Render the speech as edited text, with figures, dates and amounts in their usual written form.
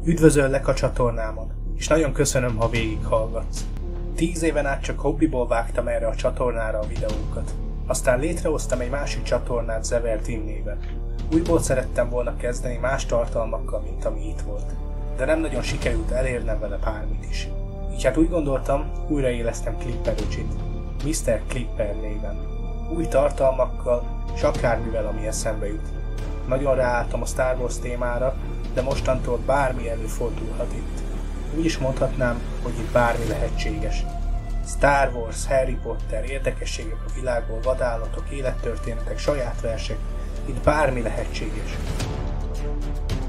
Üdvözöllek a csatornámon, és nagyon köszönöm, ha végighallgatsz. 10 éven át csak hobbiból vágtam erre a csatornára a videókat. Aztán létrehoztam egy másik csatornát Zever Team néven. Újból szerettem volna kezdeni más tartalmakkal, mint ami itt volt. De nem nagyon sikerült elérnem vele bármit is. Így hát úgy gondoltam, újraélesztem Clipper öcsit, Mr. Clipper néven. Új tartalmakkal, és akármivel, ami eszembe jut. Nagyon ráálltam a Star Wars témára, de mostantól bármi előfordulhat itt. Úgy is mondhatnám, hogy itt bármi lehetséges. Star Wars, Harry Potter, érdekességek a világból, vadállatok, élettörténetek, saját versek, itt bármi lehetséges.